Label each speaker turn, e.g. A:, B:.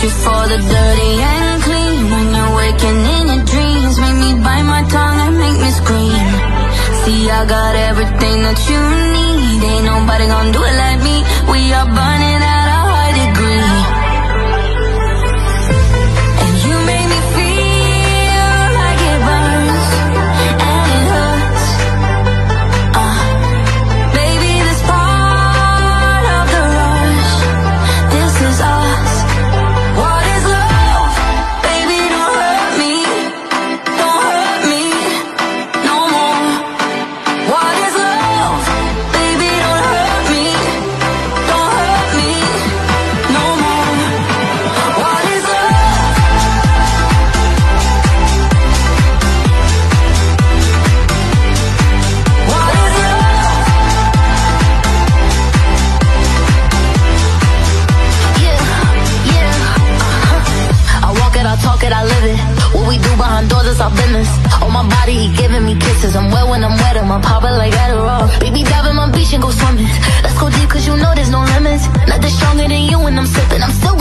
A: you for the dirty and clean. When you're waking in your dreams, make me bite my tongue and make me scream. See, I got everything that you need. Ain't nobody gonna do it like me. We are burning at a high degree. And you make me feel like it burns and it hurts. Baby, this part of the rush, this is us. What is love? Baby, don't hurt me. Don't hurt me no more. What is love? Baby, don't hurt me. Don't hurt me no more. What is love? What is love? Yeah. I walk it, I talk it, I live it. What we do behind doors is our business. On my body, he giving me kisses. I'm wet when I'm wet, I'm popping like Adderall. Baby, dive in my beach and go swimming. Let's go deep, cause you know there's no limits. Nothing stronger than you when I'm sipping. I'm still